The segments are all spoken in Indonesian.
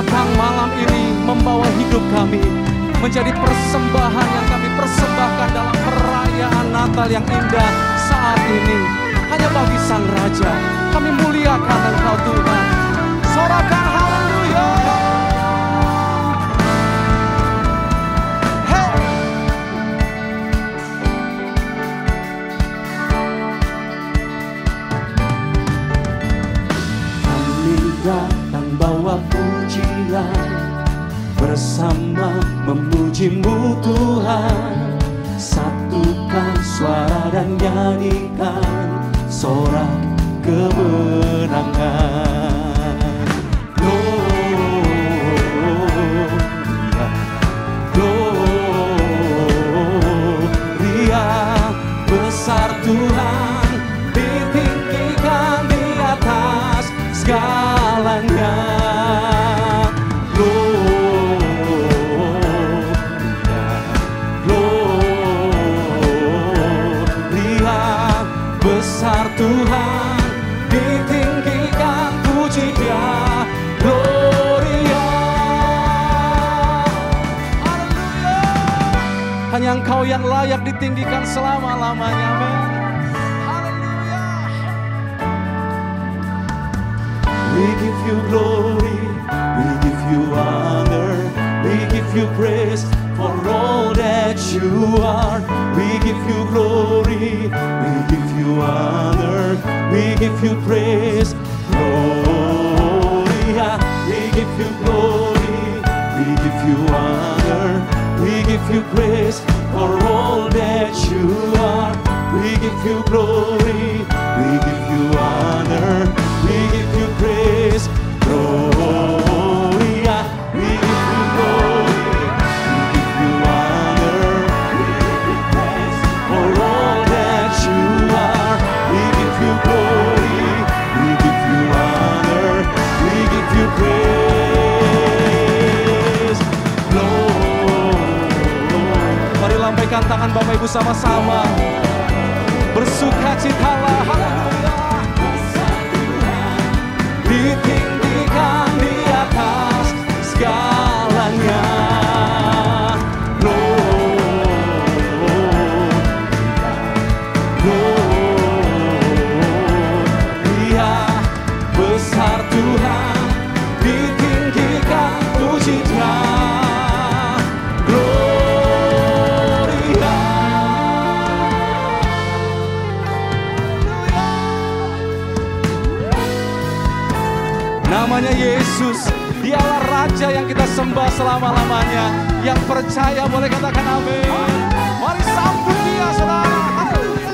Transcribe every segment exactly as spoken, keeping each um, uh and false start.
datang malam ini membawa hidup kami menjadi persembahan yang kami persembahkan dalam perayaan Natal yang indah saat ini. Hanya bagi Sang Raja, kami muliakan Engkau Tuhan. Sorakan haleluya. Datang bawa pujian, bersama memuji-Mu Tuhan. Satukan suara dan nyanyikan sorak kemenangan. Gloria, Gloria, besar Tuhan, ditinggikan di atas segalanya. Gloria, Gloria, besar Tuhan, ditinggikan puji Dia. Gloria, haleluya. Hanya Engkau yang layak ditinggikan selama-lamanya. Amin. We give you glory, we give you honor, we give you praise for all that you are. We give you glory, we give you honor, we give you praise. Gloria, we give you glory, we give you honor, we give you praise for all that you are. We give you glory, we give you honor, we give you praise. Gloria, we give you glory, we give you honor, we give you praise for all that you are. We give you glory, we give you honor, we give you praise. Gloria. Mari lambaikan tangan Bapak Ibu sama-sama. Bersukacitalah, haleluya. Ditinggikan di atas segalanya. Gloria, besar Tuhan, ditinggikan puji Dia. Namanya Yesus, Dialah Raja yang kita sembah selama-lamanya. Yang percaya boleh katakan amin. Mari sambut Dia, saudara. Haleluya.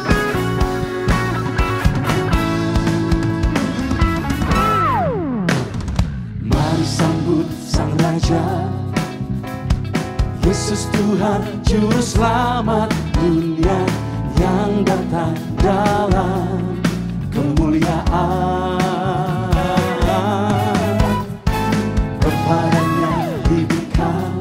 Mari sambut Sang Raja, Yesus Tuhan Juru Selamat dunia, yang datang dalam kemuliaan. Kepadanya diberikan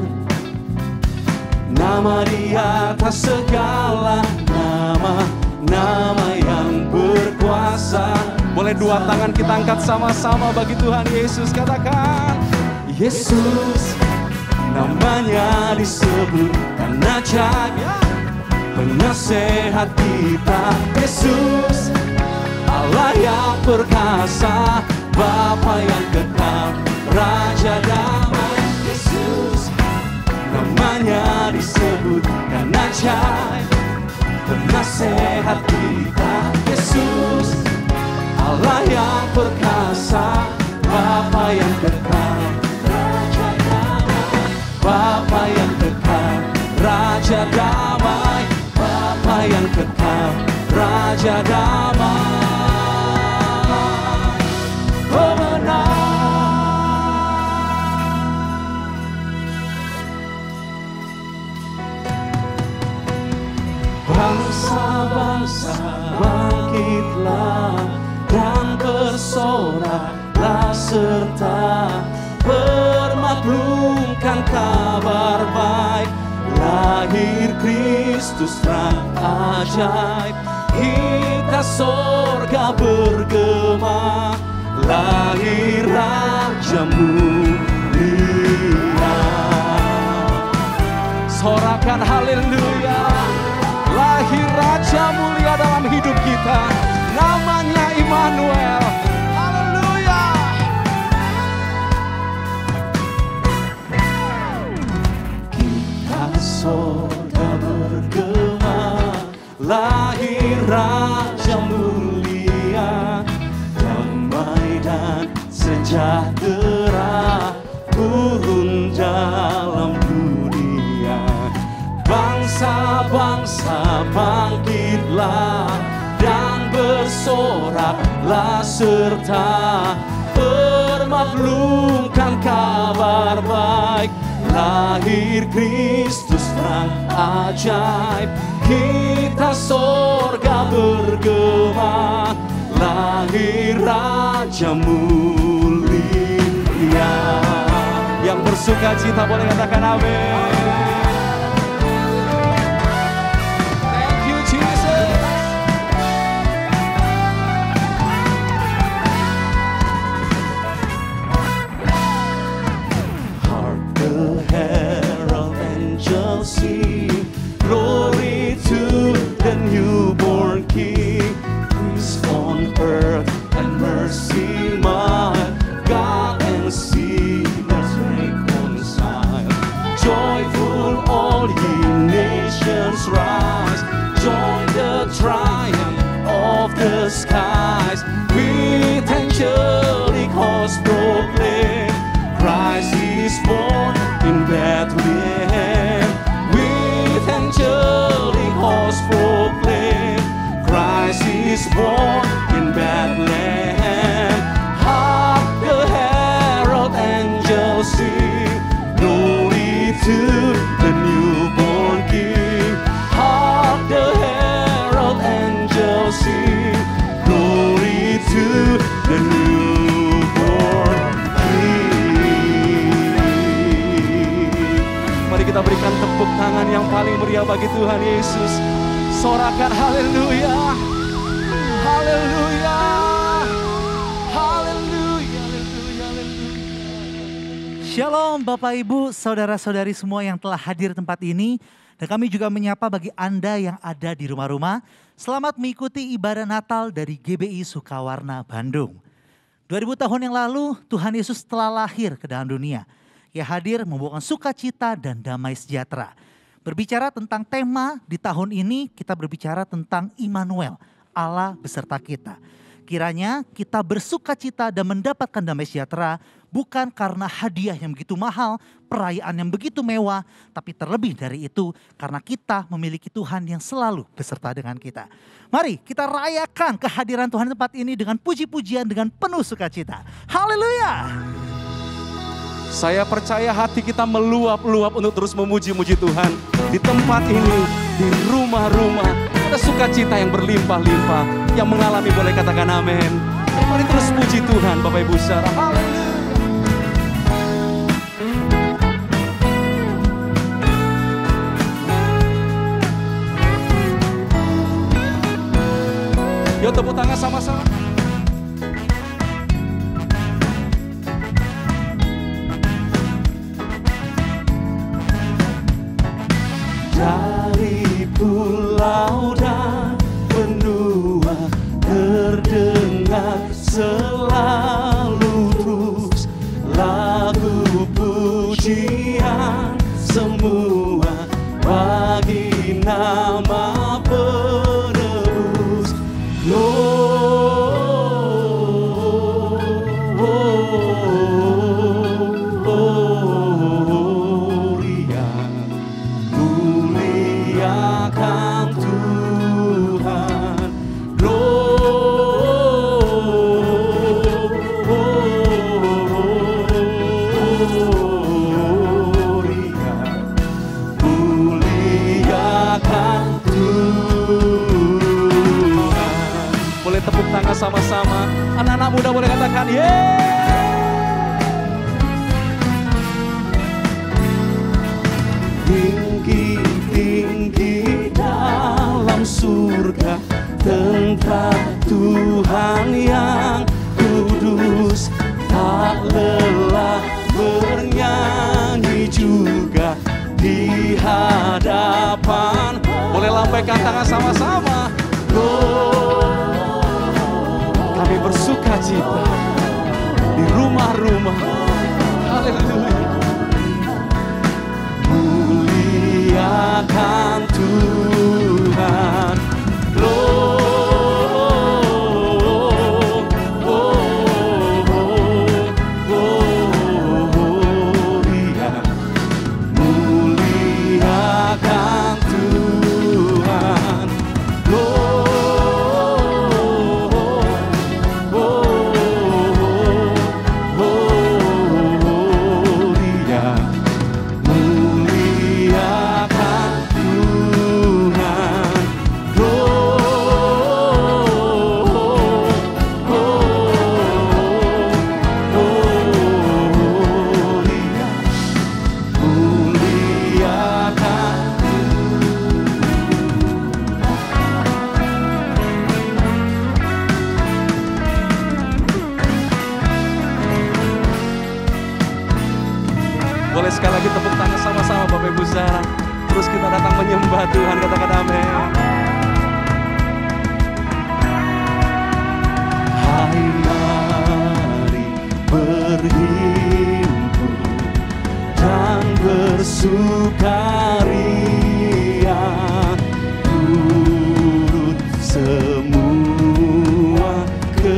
nama di atas segala nama, nama yang berkuasa. Boleh dua tangan kita angkat sama-sama bagi Tuhan Yesus. Katakan Yesus, namanya disebut karena jaga penasehat kita. Yesus, Allah yang perkasa, Bapa yang kekal, Raja damai. Yesus, namanya disebut karena ajaib penasehat kita. Yesus, Allah yang perkasa, Bapa yang kekal, Raja damai. Bapa yang kekal, Raja damai. Bapa yang kekal, Raja damai. Pemenang. Bangsa-bangsa bangkitlah dan bersoraklah serta permaklumkan kabar baik. Lahir Kristus terang ajaib, kita sorga bergema. Lahir Rajamu, Sorakan haleluya. Lahir Raja mulia dalam hidup kita. Namanya Immanuel. Haleluya. Kita sorga bergema, lahir Raja mulia, damai dan sejahtera turun dalam dunia. Bangsa-bangsa bangkitlah dan bersoraklah serta permaklumkan kabar baik. Lahir Kristus terang ajaib, kita sorga bergema, lahir Raja mulia. Yang bersuka cita boleh katakan amin. Thank you Jesus. Hark the herald angels sing, glory to the newborn King. Peace on earth and mercy mild, God and sinners reconcile. Joyful all ye nations rise, join the triumph of the skies. With angelic hosts proclaim, Christ is born in Bethlehem. With angelic hosts proclaim, Christ is born in Bethlehem. Hark the herald angels sing, glory to the newborn King. Hark the herald angels sing, glory to the newborn King. Mari kita berikan tepuk tangan yang paling meriah bagi Tuhan Yesus. Sorakan haleluya. Haleluya. Haleluya. Haleluya. Haleluya. Shalom Bapak Ibu, saudara-saudari semua yang telah hadir di tempat ini. Dan kami juga menyapa bagi Anda yang ada di rumah-rumah. Selamat mengikuti ibadah Natal dari G B I Sukawarna Bandung. dua ribu tahun yang lalu Tuhan Yesus telah lahir ke dalam dunia. Ia hadir membawakan sukacita dan damai sejahtera. Berbicara tentang tema di tahun ini, kita berbicara tentang Immanuel, Allah beserta kita. Kiranya kita bersukacita dan mendapatkan damai sejahtera bukan karena hadiah yang begitu mahal, perayaan yang begitu mewah, tapi terlebih dari itu karena kita memiliki Tuhan yang selalu beserta dengan kita. Mari kita rayakan kehadiran Tuhan di tempat ini dengan puji-pujian dengan penuh sukacita. Haleluya! Saya percaya hati kita meluap-luap untuk terus memuji-muji Tuhan. Di tempat ini, di rumah-rumah, ada sukacita yang berlimpah-limpah. Yang mengalami boleh katakan amin. Mari terus puji Tuhan Bapak Ibu saudara. Haleluya. Yuk tepuk tangan sama-sama. Dari pulau dan benua terdengar selalu terus lagu pujian semua bagi nama penebus. Gloria, muliakan Tuhan. Gloria, muliakan Tuhan. Boleh tepuk tangan sama-sama. Anak-anak muda boleh katakan yeay. Tinggi-tinggi dalam surga tempat Tuhan yang kudus tak lelah bernyanyi. lambaikan tangan sama-sama. Kami bersuka cita di rumah-rumah. Haleluya. Muliakan Tuhan. Boleh sekali lagi tepuk tangan sama-sama Bapak Ibu Saudara. Terus kita datang menyembah Tuhan, katakan amin. Hai mari berhimpun dan bersukaria, turut semua ke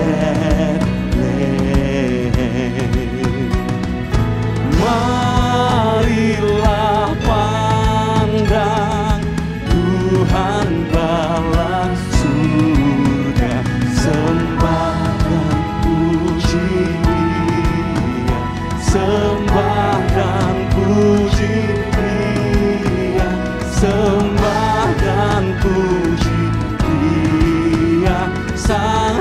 marilah pandang Tuhan bala surga, sembah dan puji Dia, sembah dan puji Dia, sembah dan puji Dia, Sang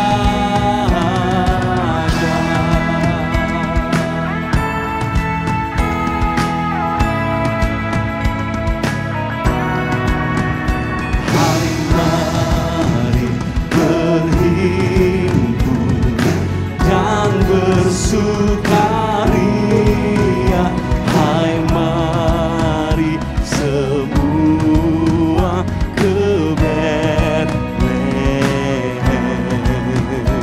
bersukaria, hai mari semua ke Betlehem.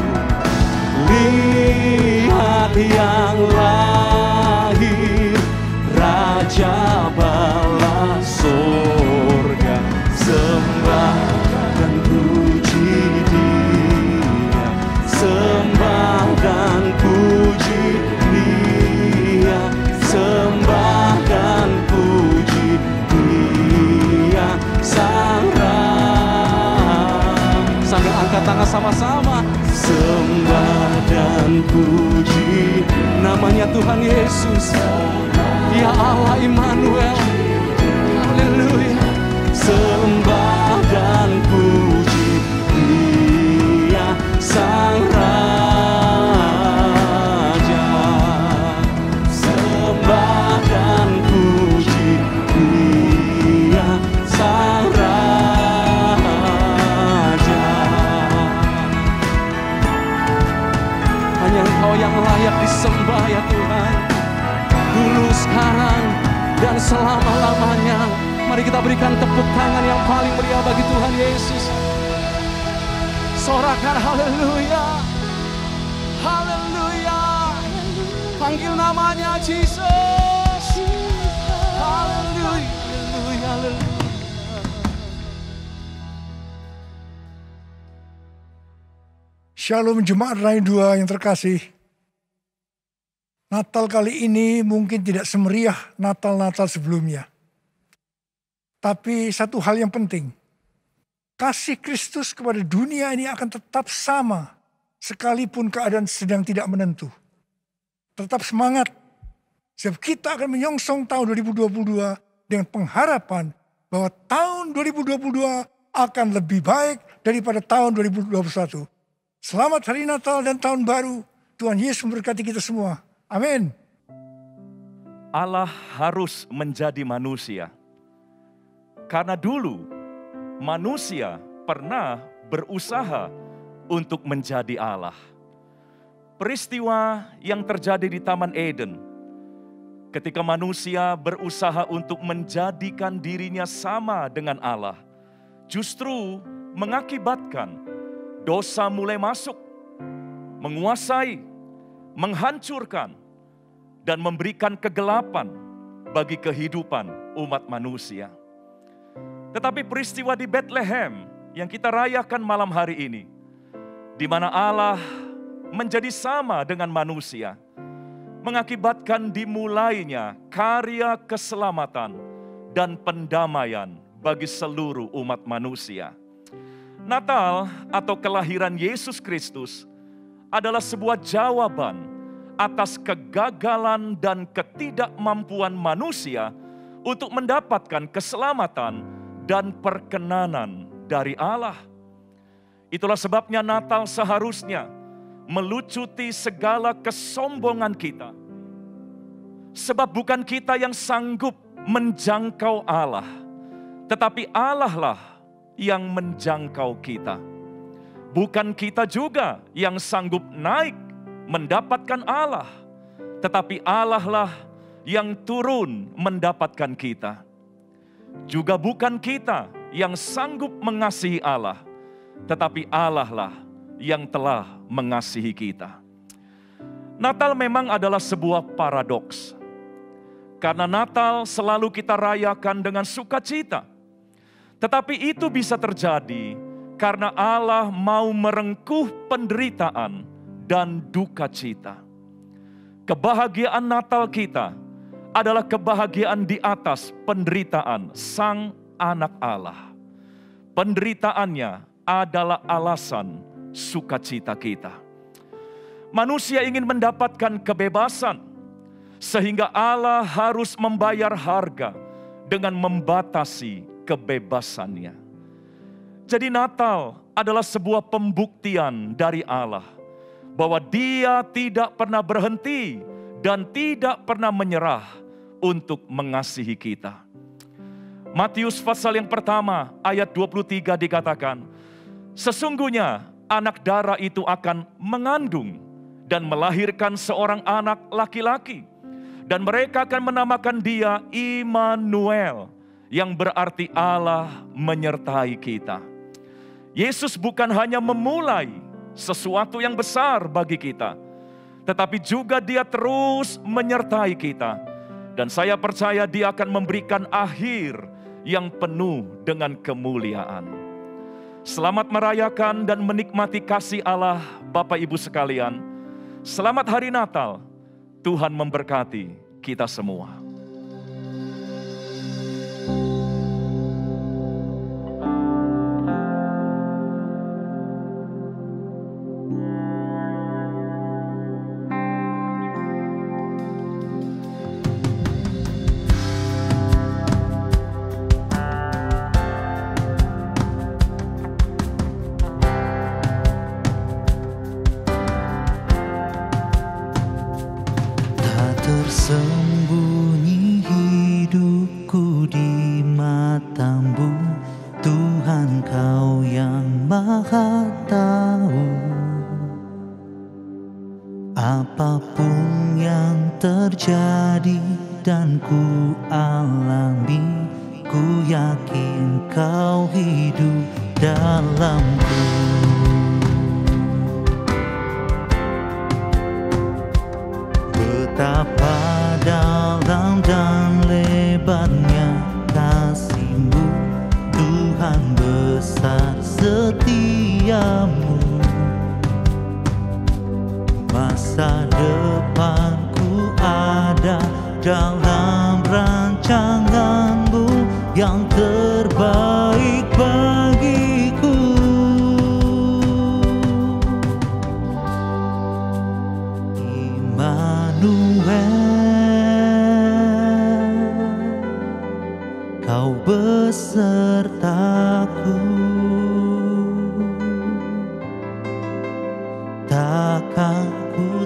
Lihat yang lahir, Raja bala sorga, sembah dan puji Dia, sembah dan puji Dia, sembah dan puji Dia, Sang Raja. Sambil angkat tangan sama-sama, sembah dan puji namanya Tuhan Yesus. Dia Allah Immanuel. Haleluya. Sembah dan puji Dia, Sang Raja, sembah dan puji Dia, Sang Raja. Hanya Engkau yang layak disembah ya Tuhan, dulu, sekarang, dan selama-lamanya. Mari kita berikan tepuk tangan yang paling meriah bagi Tuhan Yesus. Sorakan haleluya, haleluya, panggil namanya Jesus. Haleluya, haleluya, haleluya. Shalom Jemaat Rayu dua yang terkasih. Natal kali ini mungkin tidak semeriah Natal-Natal sebelumnya. Tapi satu hal yang penting, kasih Kristus kepada dunia ini akan tetap sama sekalipun keadaan sedang tidak menentu. Tetap semangat, sebab kita akan menyongsong tahun dua ribu dua puluh dua dengan pengharapan bahwa tahun dua ribu dua puluh dua akan lebih baik daripada tahun dua ribu dua puluh satu. Selamat Hari Natal dan Tahun Baru. Tuhan Yesus memberkati kita semua. Amin. Allah harus menjadi manusia. Karena dulu manusia pernah berusaha untuk menjadi Allah. Peristiwa yang terjadi di Taman Eden ketika manusia berusaha untuk menjadikan dirinya sama dengan Allah, justru mengakibatkan dosa mulai masuk, menguasai, menghancurkan, dan memberikan kegelapan bagi kehidupan umat manusia. Tetapi peristiwa di Bethlehem yang kita rayakan malam hari ini, di mana Allah menjadi sama dengan manusia, mengakibatkan dimulainya karya keselamatan dan pendamaian bagi seluruh umat manusia. Natal atau kelahiran Yesus Kristus adalah sebuah jawaban atas kegagalan dan ketidakmampuan manusia untuk mendapatkan keselamatan dan perkenanan dari Allah. Itulah sebabnya Natal seharusnya melucuti segala kesombongan kita. Sebab bukan kita yang sanggup menjangkau Allah, tetapi Allah lah yang menjangkau kita. Bukan kita juga yang sanggup naik mendapatkan Allah, tetapi Allah lah yang turun mendapatkan kita. Juga bukan kita yang sanggup mengasihi Allah, tetapi Allah lah yang telah mengasihi kita. Natal memang adalah sebuah paradoks. Karena Natal selalu kita rayakan dengan sukacita. Tetapi itu bisa terjadi karena Allah mau merengkuh penderitaan dan duka cita. Kebahagiaan Natal kita adalah kebahagiaan di atas penderitaan Sang Anak Allah. Penderitaannya adalah alasan sukacita kita. Manusia ingin mendapatkan kebebasan, sehingga Allah harus membayar harga dengan membatasi kebebasannya. Jadi Natal adalah sebuah pembuktian dari Allah bahwa Dia tidak pernah berhenti dan tidak pernah menyerah untuk mengasihi kita. Matius pasal yang pertama ayat dua puluh tiga dikatakan, sesungguhnya anak darah itu akan mengandung dan melahirkan seorang anak laki-laki. Dan mereka akan menamakan dia Immanuel, yang berarti Allah menyertai kita. Yesus bukan hanya memulai sesuatu yang besar bagi kita, tetapi juga dia terus menyertai kita. Dan saya percaya dia akan memberikan akhir yang penuh dengan kemuliaan. Selamat merayakan dan menikmati kasih Allah Bapak Ibu sekalian. Selamat Hari Natal. Tuhan memberkati kita semua. Tersembunyi hidupku di matamu, Tuhan Kau yang Maha Tahu. Apapun yang terjadi dan ku alami, ku yakin Kau hidup dalamku. Betapa dalam dan lebarnya kasih-Mu, Tuhan besar setiamu. Masa depanku ada dalam rancangan-Mu yang terbaik bagiku. Kau besertaku, takkan ku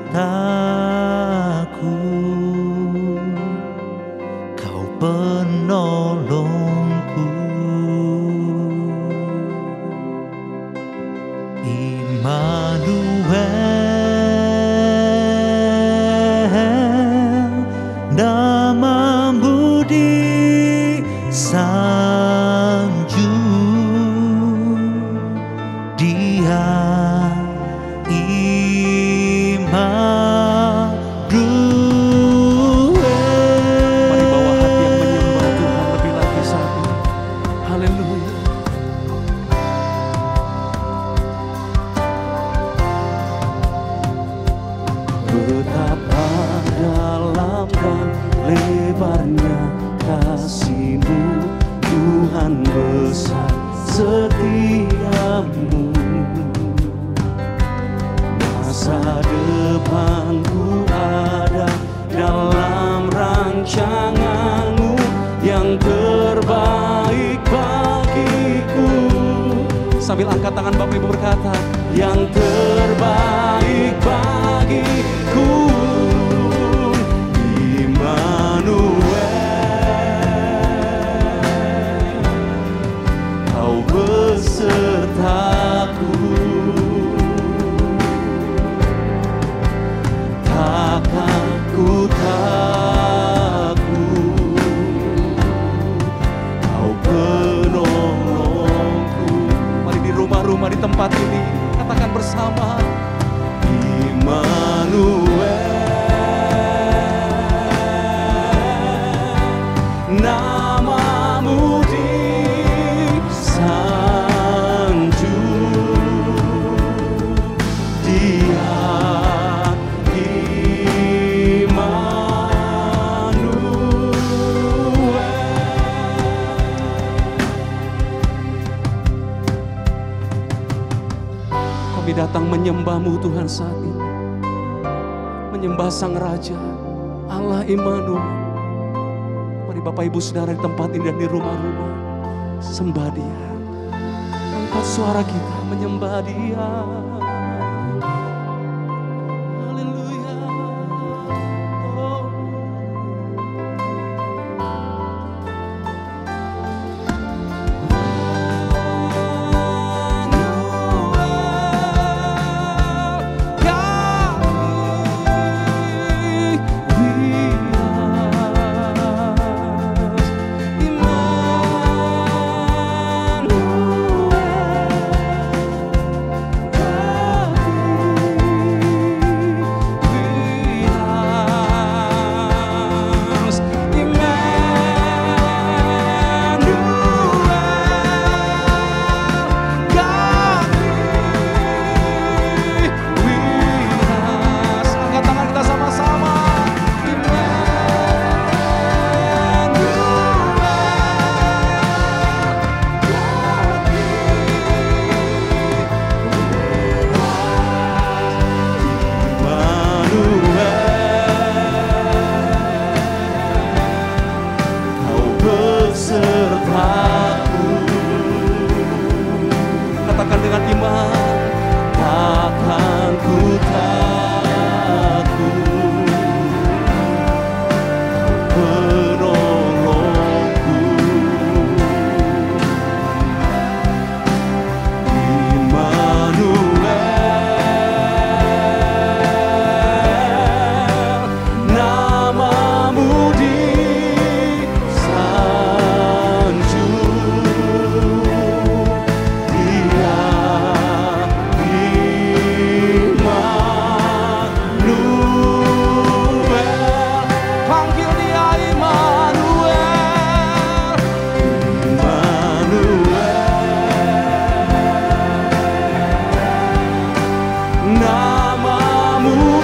takut, Kau penolongku. Immanuel, namamu disanjung, Dia Immanuel. Mari bawa hati yang menyembah Tuhan lebih lagi saat ini. Haleluya. Betapa dalam dan lebarnya kasih-Mu, Tuhan besar setiamu. Masa depanku ada dalam rancangan-Mu, yang terbaik bagiku. Sambil angkat tangan Bapak Ibu berkata, Yang terbaik bagiku, Immanuel, Kau besertaku. Takkan ku takut, Kau penolongku. mari di rumah-rumah di tempat ini katakan bersama, Immanuel, namamu disanjung, Dia kami datang menyembah-Mu Tuhan saat ini. Menyembah Sang Raja, Allah Immanuel. Mari Bapak Ibu Saudara di tempat ini dan di rumah-rumah, sembah Dia. Angkat suara kita menyembah Dia. Haleluya. Oh. Katakan dengan iman, takkan ku takut, penolongku. Immanuel, namamu disanjung, Dia Immanuel. Panggil Dia Immanuel. Immanuel, namamu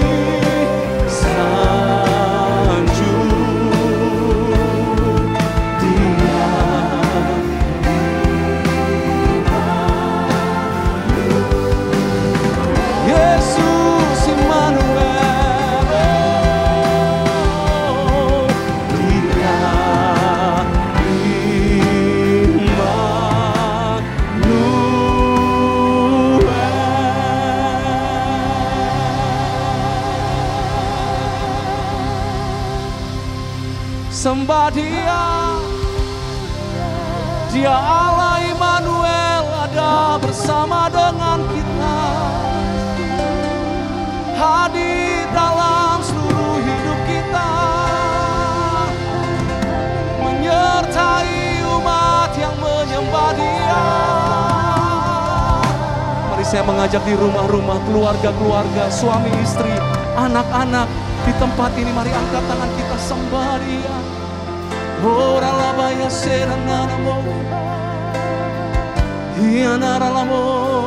disanjung, Dia Yesus Immanuel. Dia Immanuel. Sembah Dia. Dia Allah Immanuel ada bersama dengan kita. Hadir dalam seluruh hidup kita. saya mengajak di rumah-rumah, keluarga-keluarga, suami istri, anak-anak di tempat ini, mari angkat tangan kita sembah Dia. Ora labaya seranamo, hianaralamo,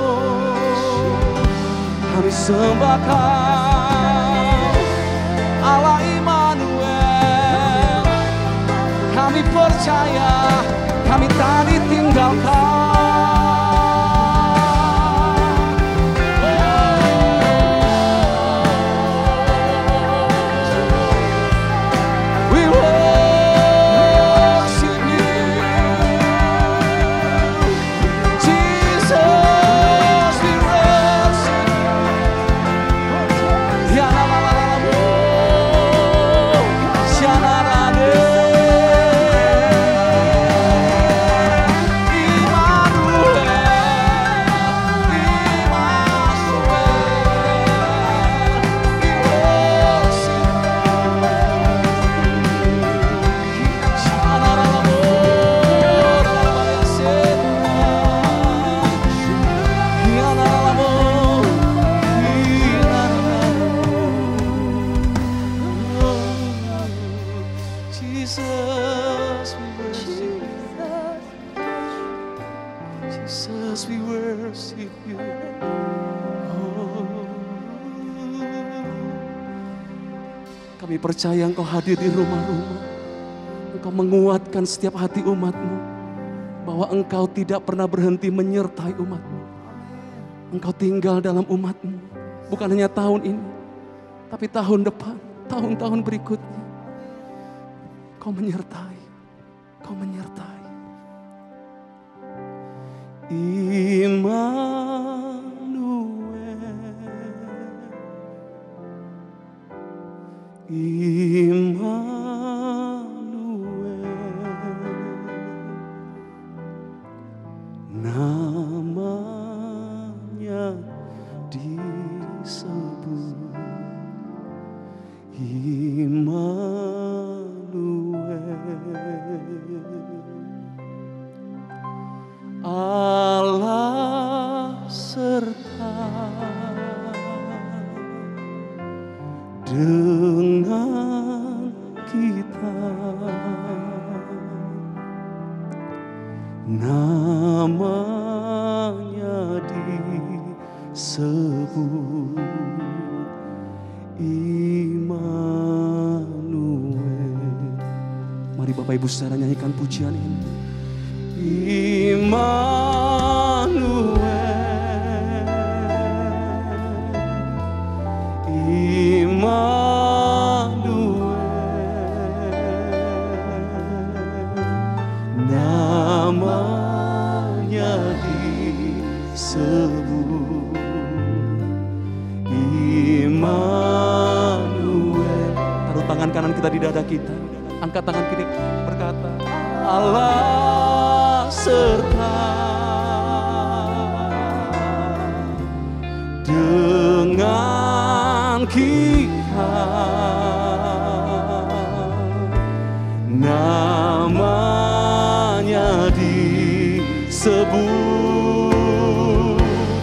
kami sembah Kau, Allah Immanuel. Kami percaya, kami tak ditinggalkan. Kami percaya Engkau hadir di rumah-rumah. Engkau menguatkan setiap hati umat-Mu. Bahwa Engkau tidak pernah berhenti menyertai umat-Mu. Engkau tinggal dalam umat-Mu. Bukan hanya tahun ini. Tapi tahun depan, tahun-tahun berikutnya. Kau menyertai. Kau menyertai. Immanuel. Immanuel, namanya disebut Immanuel, Allah serta dengan kita, namanya disebut Immanuel. Mari Bapak Ibu saudara nyanyikan pujian ini. Immanuel, Immanuel, namanya disebut Immanuel. Taruh tangan kanan kita di dada kita, angkat tangan kiri berkata, Allah serta dengan kita, namanya disebut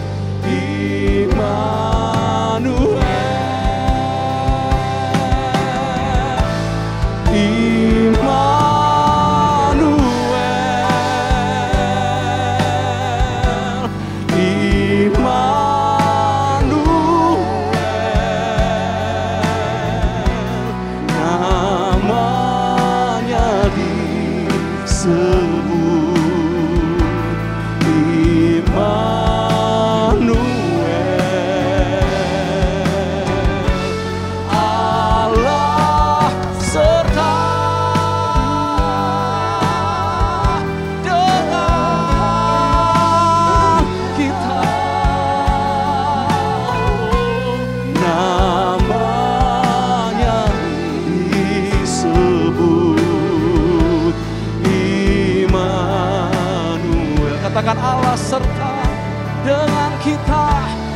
Immanuel, Immanuel, Immanuel, namanya disebut Immanuel, Allah serta dengan kita, namanya disebut Immanuel. Katakan Allah serta dengan kita,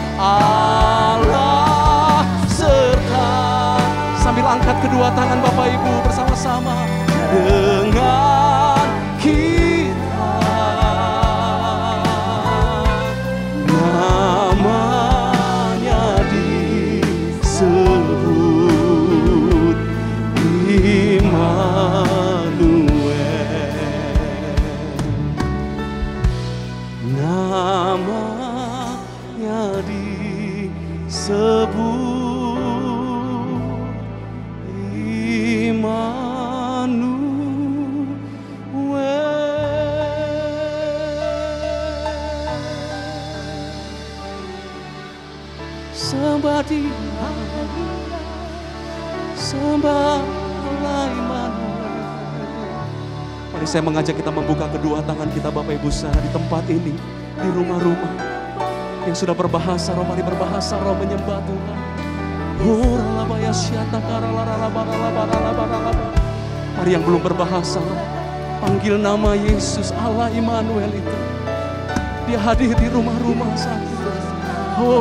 Allah serta. Sambil angkat kedua tangan Bapak Ibu bersama-sama, dengan kita, nama sembah Dia, sembah Allah Immanuel. Mari saya mengajak kita membuka kedua tangan kita Bapak Ibu Saudara di tempat ini, di rumah-rumah. Yang sudah berbahasa roh, mari berbahasa roh menyembah Tuhan. Mari yang belum berbahasa roh, panggil nama Yesus Allah Immanuel itu. Dia hadir di rumah-rumah saat ini. Oh,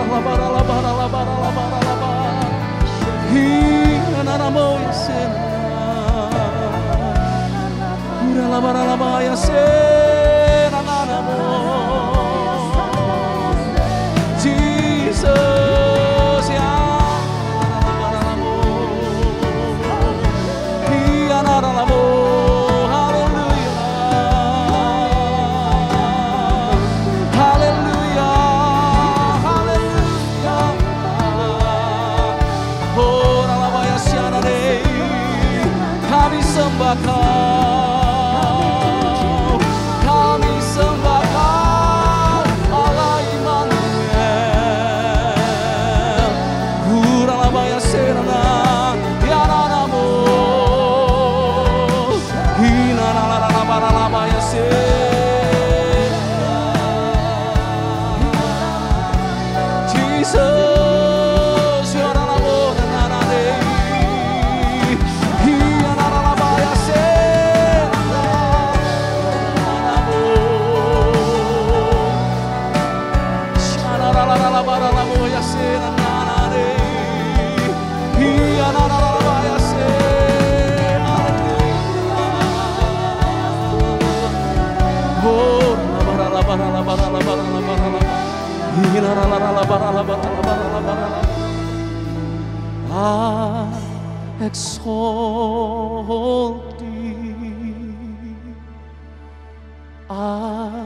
Jesus, ya. Kami sembah Kau, kami sembah Kau, Allah Immanuel. Kuralabaya serana, ya nanamu, hinaralabaya serana. Jesus, ya nanamu, nanane. I exalt Thee, I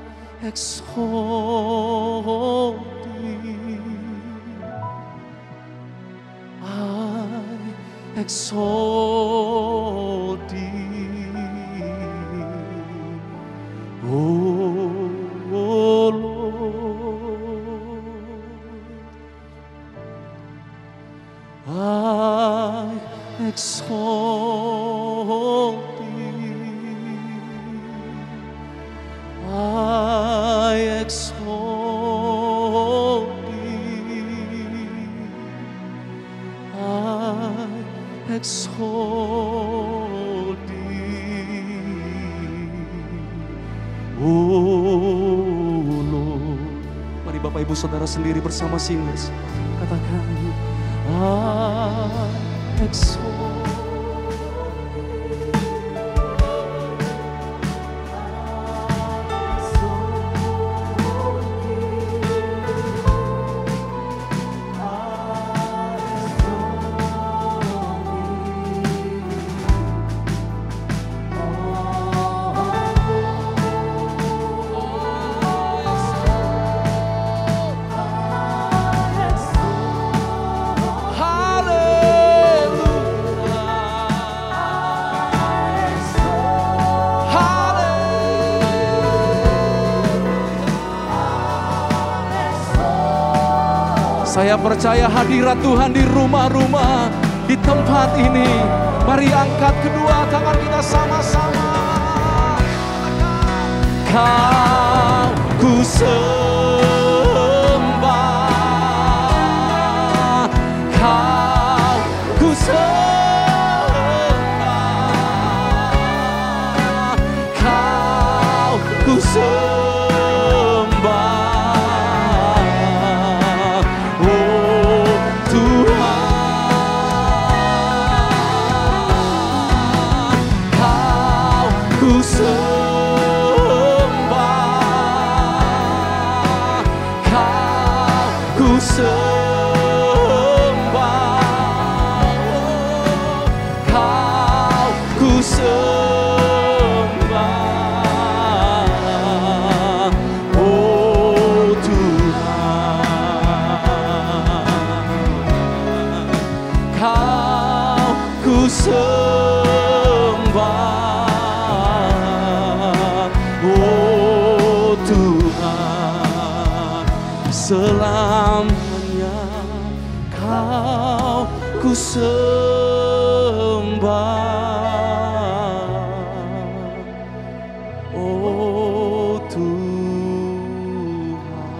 exalt Thee, I exalt Thee, oh Lord, I exalt Thee, I exalt Thee, I exalt Thee, oh Lord. Mari Bapak Ibu Saudara sendiri bersama singers katakan, I exalt. Saya percaya hadirat Tuhan di rumah-rumah, di tempat ini. Mari angkat kedua tangan kita sama-sama. Kau ku sembah, Kau ku sembah, Kau ku sembah. Selamanya sembah, oh Tuhan.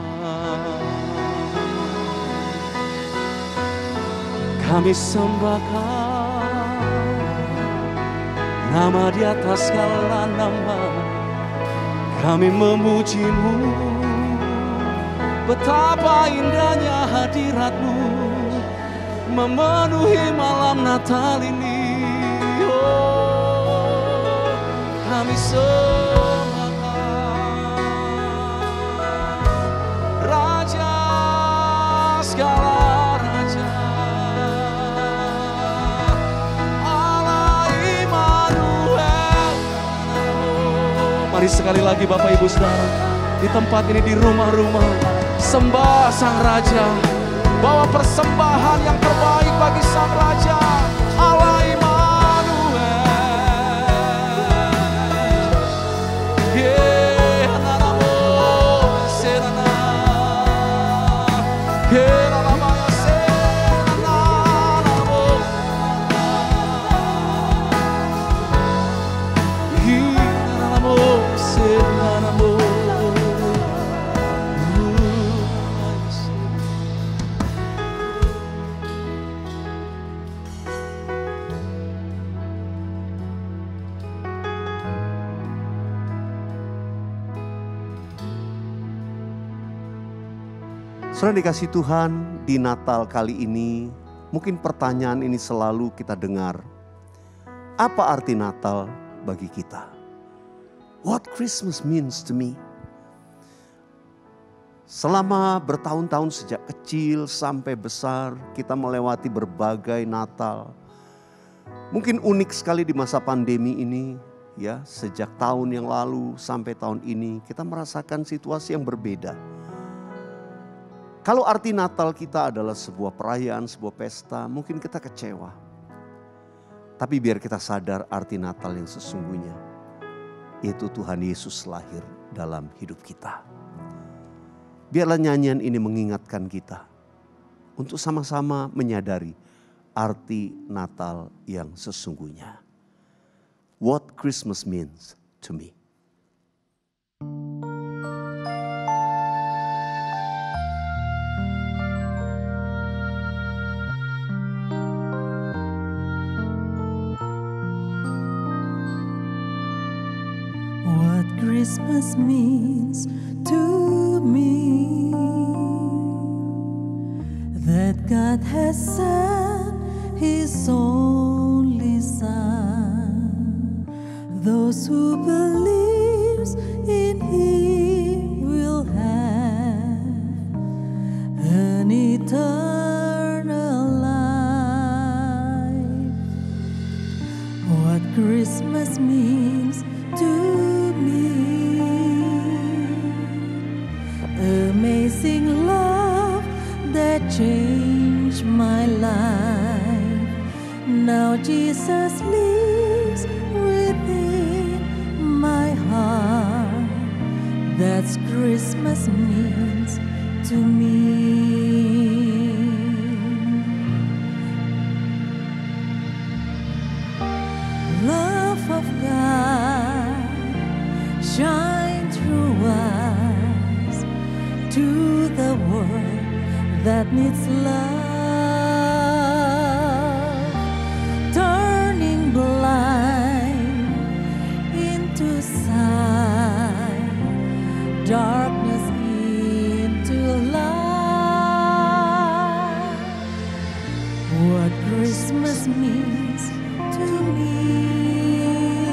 Kami sembahkan nama di atas segala nama, kami memuji-Mu. Betapa indahnya hadirat-Mu memenuhi malam Natal ini. Oh, kami sembahkan Raja segala raja, Allah Immanuel. Mari sekali lagi Bapak Ibu Saudara, di tempat ini, di rumah-rumah, sembah Sang Raja, bawa persembahan yang terbaik bagi Sang Raja, Allah Immanuel. Yeah, nanamo, serana, yeah, nanamaya, serana, nanamo, yeah, nanamo, serana. Saudara dikasih Tuhan, di Natal kali ini, mungkin pertanyaan ini selalu kita dengar. Apa arti Natal bagi kita? What Christmas means to me? Selama bertahun-tahun sejak kecil sampai besar, kita melewati berbagai Natal. Mungkin unik sekali di masa pandemi ini, ya, sejak tahun yang lalu sampai tahun ini, kita merasakan situasi yang berbeda. Kalau arti Natal kita adalah sebuah perayaan, sebuah pesta, mungkin kita kecewa. Tapi biar kita sadar arti Natal yang sesungguhnya, yaitu Tuhan Yesus lahir dalam hidup kita. Biarlah nyanyian ini mengingatkan kita untuk sama-sama menyadari arti Natal yang sesungguhnya. What Christmas means to me. What Christmas means to me, that God has sent His only Son. Those who believes in Him will have an eternal life. What Christmas means to amazing love that changed my life. Now Jesus lives within my heart. That's Christmas means to me. Love of God shine through us to the world that needs love, turning blind into sight, darkness into light. What Christmas means to me,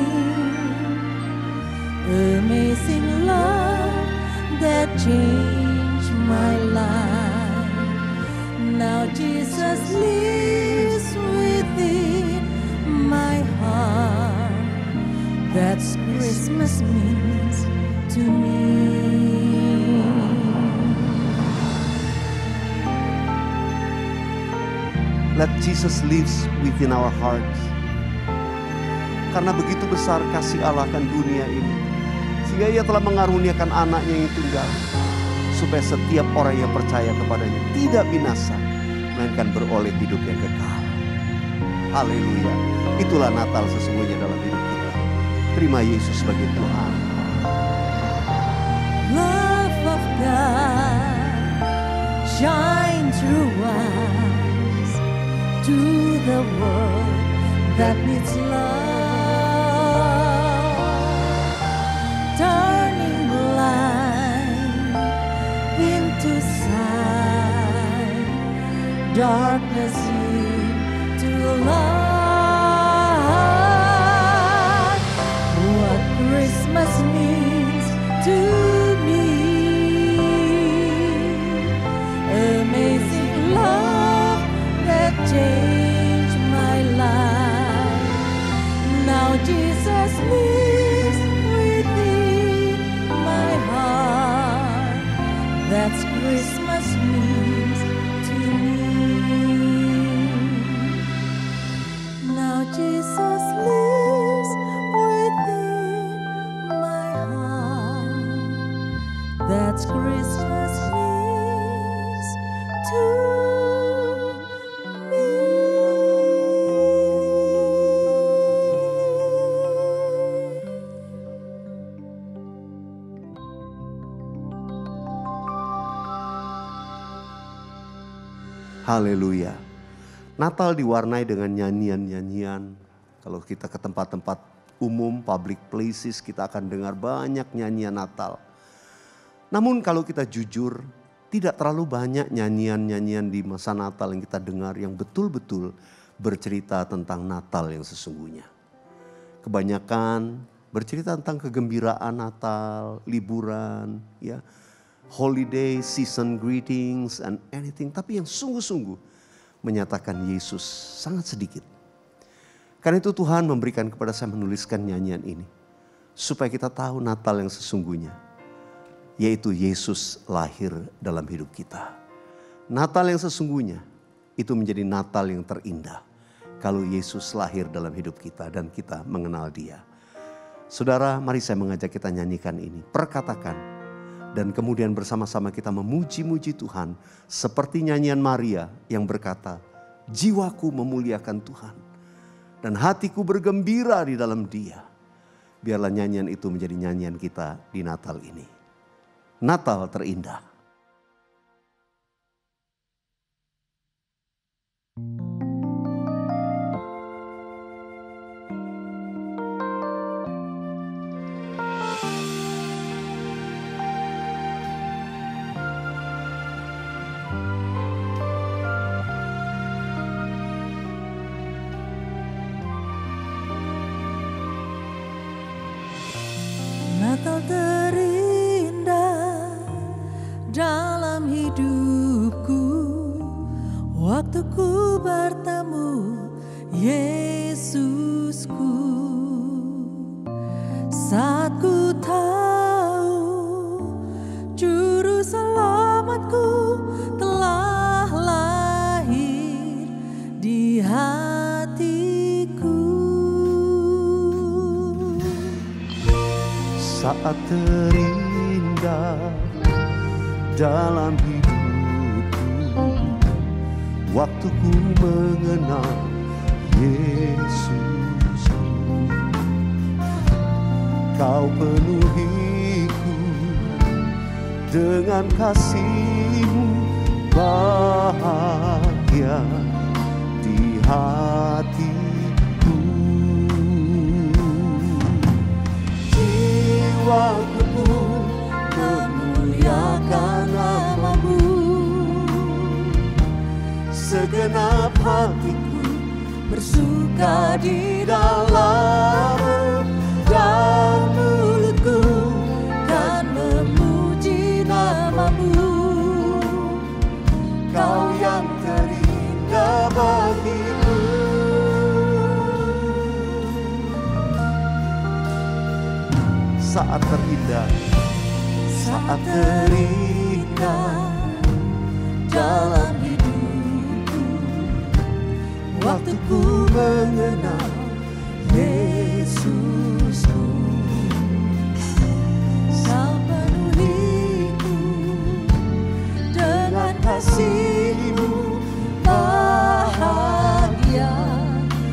amazing love that changed my life. Now Jesus lives within my heart. That's Christmas means to me. Let Jesus lives within our hearts. Karena begitu besar kasih Allah akan dunia ini, sehingga Ia telah mengaruniakan anaknya yang tunggal, supaya setiap orang yang percaya kepadanya tidak binasa, melainkan beroleh hidup yang kekal. Haleluya. Itulah Natal sesungguhnya dalam hidup kita. Terima Yesus sebagai Tuhan. Love of God shine through us to the world that needs love, turning blind into sight, darkness into light. What Christmas means to me, amazing love that changed my life. Now Jesus lives within my heart. That's Christmas means to me. Now Jesus lives within my heart. That's Christmas means to me. Haleluya. Natal diwarnai dengan nyanyian-nyanyian. Kalau kita ke tempat-tempat umum, public places, kita akan dengar banyak nyanyian Natal. Namun kalau kita jujur, tidak terlalu banyak nyanyian-nyanyian di masa Natal yang kita dengar yang betul-betul bercerita tentang Natal yang sesungguhnya. Kebanyakan bercerita tentang kegembiraan Natal, liburan, ya, holiday, season greetings, and anything. Tapi yang sungguh-sungguh menyatakan Yesus sangat sedikit. Karena itu Tuhan memberikan kepada saya menuliskan nyanyian ini. Supaya kita tahu Natal yang sesungguhnya. Yaitu Yesus lahir dalam hidup kita. Natal yang sesungguhnya itu menjadi Natal yang terindah. Kalau Yesus lahir dalam hidup kita dan kita mengenal Dia. Saudara, mari saya mengajak kita nyanyikan ini. Perkatakan. Dan kemudian bersama-sama kita memuji-muji Tuhan. Seperti nyanyian Maria yang berkata, jiwaku memuliakan Tuhan. Dan hatiku bergembira di dalam Dia. Biarlah nyanyian itu menjadi nyanyian kita di Natal ini. Natal terindah. Natal terindah dalam hidupku, waktu ku bertemu Yesusku. Saat ku tahu juru selamatku telah lahir di hatiku. Saat terindah dalam hidupku, waktu ku mengenal Yesusku. Kau penuhiku dengan kasih-Mu, bahagia di hatiku. Jiwaku memuliakan nama-Mu, segenap hatiku bersuka di dalam-Mu, dan mulutku kan memuji nama-Mu. Kau yang terindah bagiku. Saat terindah, saat terindah dalam hidupku, waktu ku mengenal Yesusku. Kau penuhiku dengan Kasih-Mu, bahagia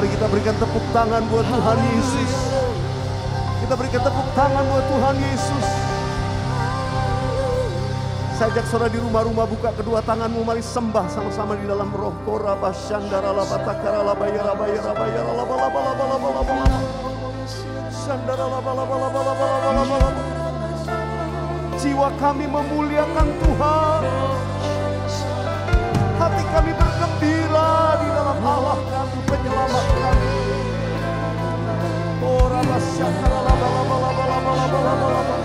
Mari kita berikan tepuk tangan buat Tuhan Yesus. Kita berikan tepuk tangan buat Tuhan Yesus. Saya ajak saudara di rumah-rumah buka kedua tanganmu, mari sembah sama-sama di dalam roh. Kora basyandara labatakara labayara bayara bayara labalaba labalaba labalaba. Sandara labalaba labalaba labalaba. Jiwa kami memuliakan Tuhan. Hati kami bergembira di dalam Allah kami, penyelamat kami. Kora basyandara labalaba labalaba labalaba.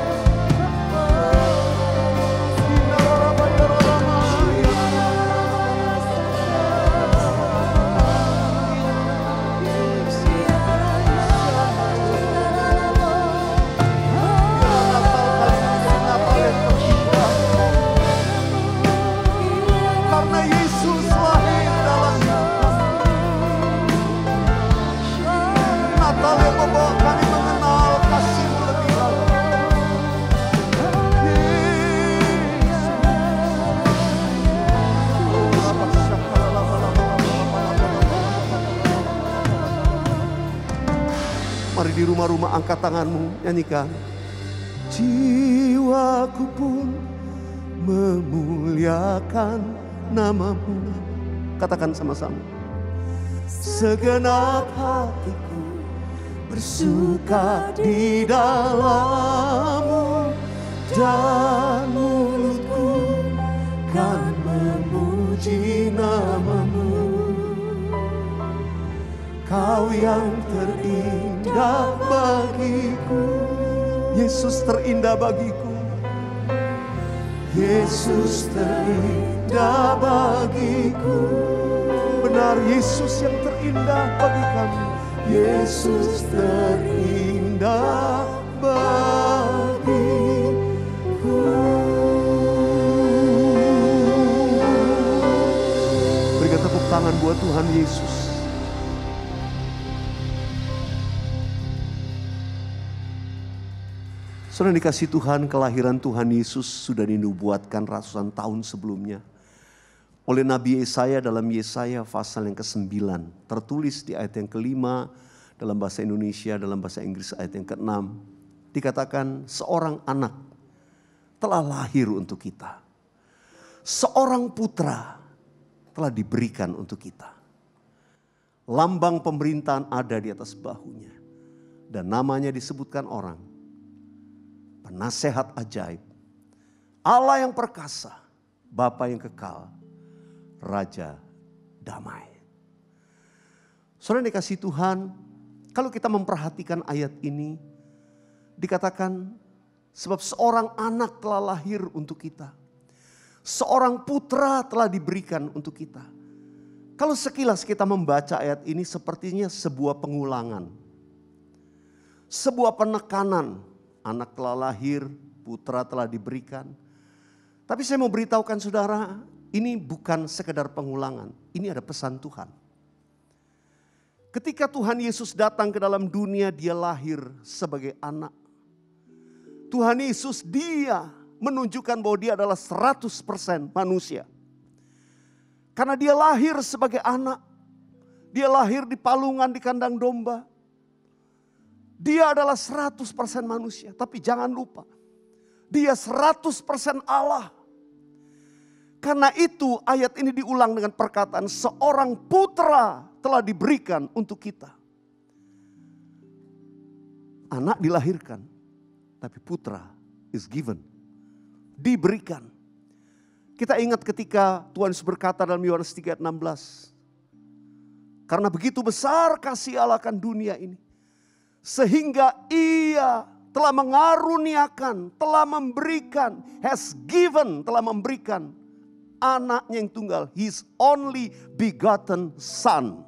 Mari di rumah-rumah angkat tanganmu, nyanyikan. Jiwaku pun memuliakan namamu. Katakan sama-sama. Segenap hatiku bersuka di dalam-Mu, dan mulutku kan memuji nama-Mu. Kau yang terindah bagiku, Yesus terindah bagiku, Yesus terindah bagiku. Benar, Yesus yang terindah bagi kami, Yesus terindah bagiku. Berikan tepuk tangan buat Tuhan Yesus. Saudara dikasih Tuhan, kelahiran Tuhan Yesus sudah dinubuatkan ratusan tahun sebelumnya oleh Nabi Yesaya dalam Yesaya pasal yang kesembilan. Tertulis di ayat yang kelima dalam bahasa Indonesia, dalam bahasa Inggris ayat yang keenam. Dikatakan seorang anak telah lahir untuk kita. Seorang putra telah diberikan untuk kita. Lambang pemerintahan ada di atas bahunya. Dan namanya disebutkan orang. Penasehat ajaib, Allah yang perkasa, Bapa yang kekal, Raja damai. Saudara dikasih Tuhan, kalau kita memperhatikan ayat ini, dikatakan sebab seorang anak telah lahir untuk kita. Seorang putra telah diberikan untuk kita. Kalau sekilas kita membaca ayat ini sepertinya sebuah pengulangan. Sebuah penekanan. Anak telah lahir, putra telah diberikan. Tapi saya mau beritahukan saudara, ini bukan sekedar pengulangan. Ini ada pesan Tuhan. Ketika Tuhan Yesus datang ke dalam dunia, dia lahir sebagai anak. Tuhan Yesus dia menunjukkan bahwa dia adalah seratus persen manusia. Karena dia lahir sebagai anak. Dia lahir di palungan di kandang domba. Dia adalah seratus persen manusia. Tapi jangan lupa. Dia seratus persen Allah. Karena itu ayat ini diulang dengan perkataan seorang putra telah diberikan untuk kita. Anak dilahirkan. Tapi putra is given. Diberikan. Kita ingat ketika Tuhan Yesus berkata dalam Yohanes tiga ayat enam belas. Karena begitu besar kasih Allah akan dunia ini. Sehingga ia telah mengaruniakan, telah memberikan, has given, telah memberikan anaknya yang tunggal, his only begotten son.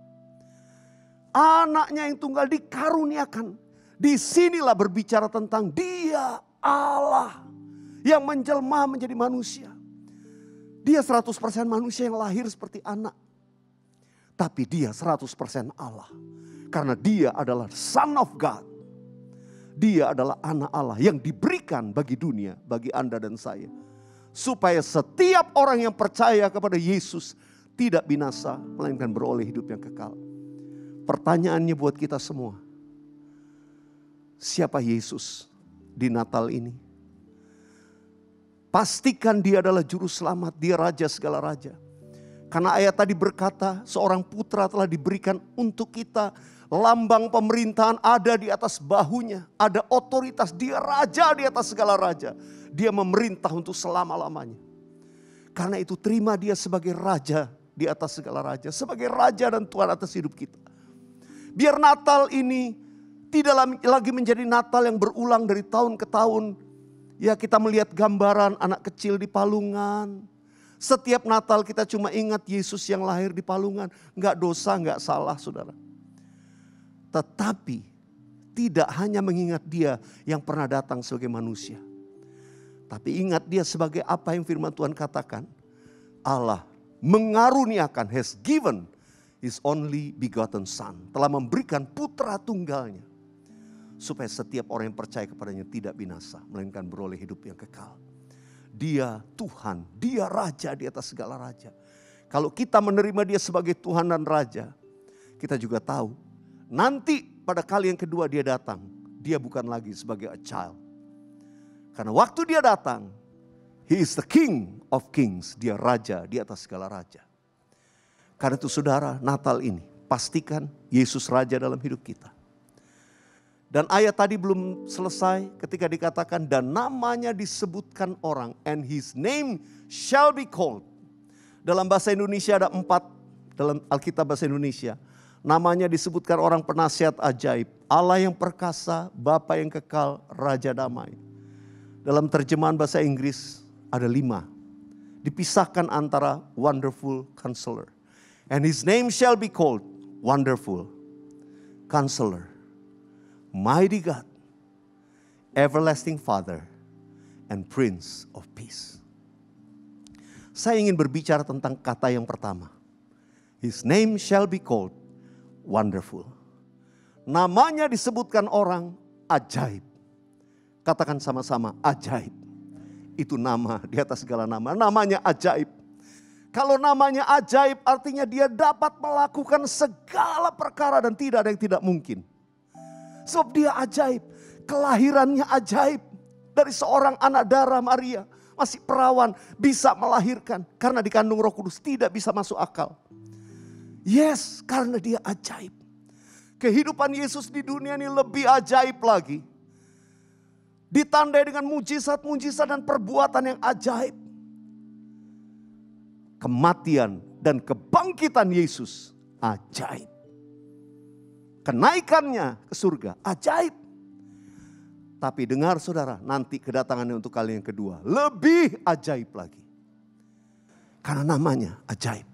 Anaknya yang tunggal dikaruniakan. Disinilah berbicara tentang dia Allah yang menjelma menjadi manusia. Dia seratus persen manusia yang lahir seperti anak. Tapi dia seratus persen Allah. Karena dia adalah Son of God. Dia adalah anak Allah yang diberikan bagi dunia, bagi Anda dan saya. Supaya setiap orang yang percaya kepada Yesus tidak binasa, melainkan beroleh hidup yang kekal. Pertanyaannya buat kita semua. Siapa Yesus di Natal ini? Pastikan dia adalah juru selamat, dia raja segala raja. Karena ayat tadi berkata seorang putra telah diberikan untuk kita. Lambang pemerintahan ada di atas bahunya. Ada otoritas, dia raja di atas segala raja. Dia memerintah untuk selama-lamanya. Karena itu terima dia sebagai raja di atas segala raja. Sebagai raja dan Tuhan atas hidup kita. Biar Natal ini tidak lagi menjadi Natal yang berulang dari tahun ke tahun. Ya, kita melihat gambaran anak kecil di palungan. Setiap Natal kita cuma ingat Yesus yang lahir di palungan. Enggak dosa, enggak salah saudara. Tetapi tidak hanya mengingat dia yang pernah datang sebagai manusia. Tapi ingat dia sebagai apa yang firman Tuhan katakan. Allah mengaruniakan, has given his only begotten son. Telah memberikan putra tunggalnya. Supaya setiap orang yang percaya kepadanya tidak binasa. Melainkan beroleh hidup yang kekal. Dia Tuhan, dia raja di atas segala raja. Kalau kita menerima dia sebagai Tuhan dan raja. Kita juga tahu. Nanti pada kali yang kedua dia datang. Dia bukan lagi sebagai a child. Karena waktu dia datang. He is the king of kings. Dia raja di atas segala raja. Karena itu saudara, Natal ini pastikan Yesus raja dalam hidup kita. Dan ayat tadi belum selesai ketika dikatakan dan namanya disebutkan orang. And his name shall be called. Dalam bahasa Indonesia ada empat, dalam Alkitab bahasa Indonesia. Namanya disebutkan orang penasihat ajaib. Allah yang perkasa, Bapa yang kekal, Raja damai. Dalam terjemahan bahasa Inggris ada lima. Dipisahkan antara Wonderful Counselor. And his name shall be called Wonderful Counselor. Mighty God, Everlasting Father, and Prince of Peace. Saya ingin berbicara tentang kata yang pertama. His name shall be called Wonderful. Namanya disebutkan orang ajaib. Katakan sama-sama ajaib. Itu nama di atas segala nama. Namanya ajaib. Kalau namanya ajaib artinya dia dapat melakukan segala perkara dan tidak ada yang tidak mungkin. Sebab dia ajaib. Kelahirannya ajaib. Dari seorang anak darah Maria. Masih perawan bisa melahirkan. Karena dikandung Roh Kudus tidak bisa masuk akal. Yes, karena dia ajaib. Kehidupan Yesus di dunia ini lebih ajaib lagi. Ditandai dengan mujizat-mujizat dan perbuatan yang ajaib. Kematian dan kebangkitan Yesus ajaib. Kenaikannya ke surga ajaib. Tapi dengar saudara, nanti kedatangannya untuk kali yang kedua lebih ajaib lagi. Karena namanya ajaib.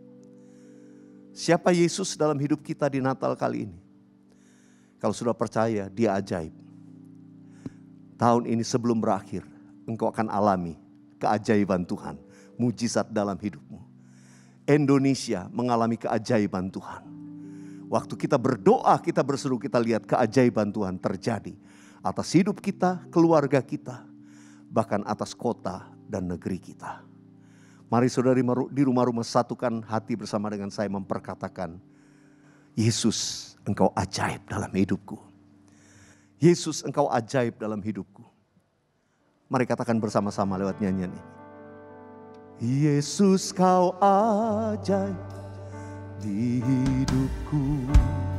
Siapa Yesus dalam hidup kita di Natal kali ini? Kalau sudah percaya, dia ajaib. Tahun ini sebelum berakhir, engkau akan alami keajaiban Tuhan. Mujizat dalam hidupmu. Indonesia mengalami keajaiban Tuhan. Waktu kita berdoa, kita berseru, kita lihat keajaiban Tuhan terjadi. Atas hidup kita, keluarga kita. Bahkan atas kota dan negeri kita. Mari saudari di rumah-rumah satukan hati bersama dengan saya memperkatakan. Yesus, engkau ajaib dalam hidupku. Yesus, engkau ajaib dalam hidupku. Mari katakan bersama-sama lewat nyanyian ini. Yesus, kau ajaib di hidupku.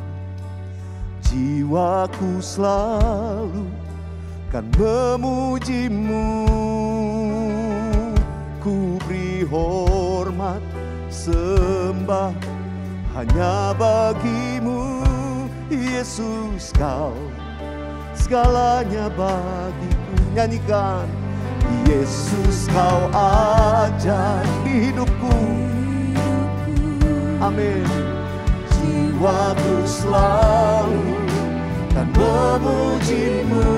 Jiwaku selalu kan memuji-Mu. Ku beri hormat sembah hanya bagi-Mu. Yesus, kau segalanya bagiku. Nyanyikan. Yesus, kau ajaib di hidupku. Amin. Jiwaku selalu kan memuji-Mu.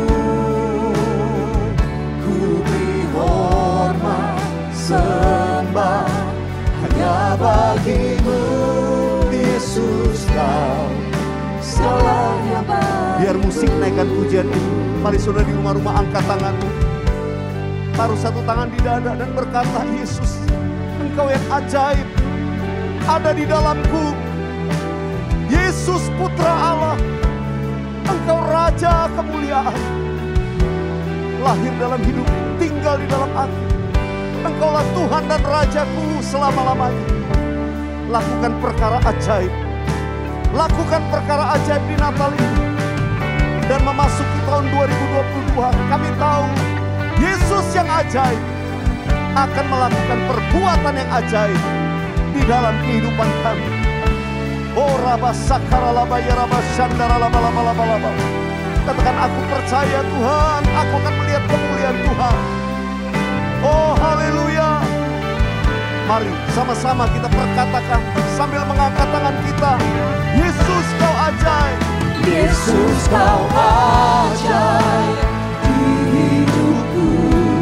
Ku beri hormat sembah hanya bagi-Mu. Yesus, kau segalanya bagiku. Biar musik naikkan pujian itu. Mari saudara di rumah-rumah angkat tanganmu. Taruh satu tangan di dada dan berkata, Yesus, engkau yang ajaib ada di dalamku. Yesus Putra Allah, Engkau Raja kemuliaan. Lahir dalam hidup, tinggal di dalam hati. Engkaulah Tuhan dan Rajaku selama-lamanya. Lakukan perkara ajaib. Lakukan perkara ajaib di Natal ini. Dan memasuki tahun dua ribu dua puluh dua, kami tahu Yesus yang ajaib akan melakukan perbuatan yang ajaib di dalam kehidupan kami. Oh Rabba Sakara Laba Ya Rabba Shandara Laba Laba Laba Laba. Katakan, aku percaya Tuhan, aku akan melihat kemuliaan Tuhan. Oh haleluya. Mari sama-sama kita perkatakan sambil mengangkat tangan kita. Yesus kau ajaib. Yesus kau ajaib di hidupku.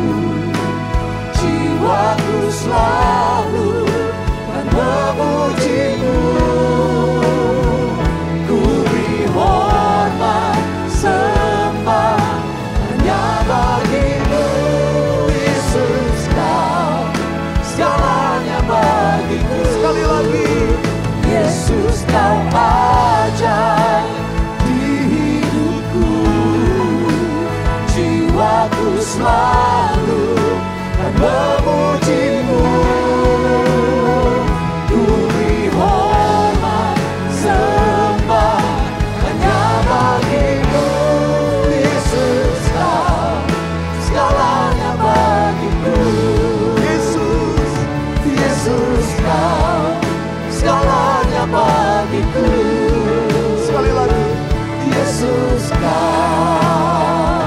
Jiwaku selalu akan memuji-Mu. Ku beri hormat sembah hanya bagi-Mu. Yesus kau segalanya bagiku. Sekali lagi. Yesus kau ajaib di hidupku. Jiwaku selalu akan memuji-Mu. Ku beri hormat sembah hanya bagi-Mu. Yesus kau segalanya bagiku. Yesus, Yesus kau segalanya bagiku. sekali lagi. Yesus kau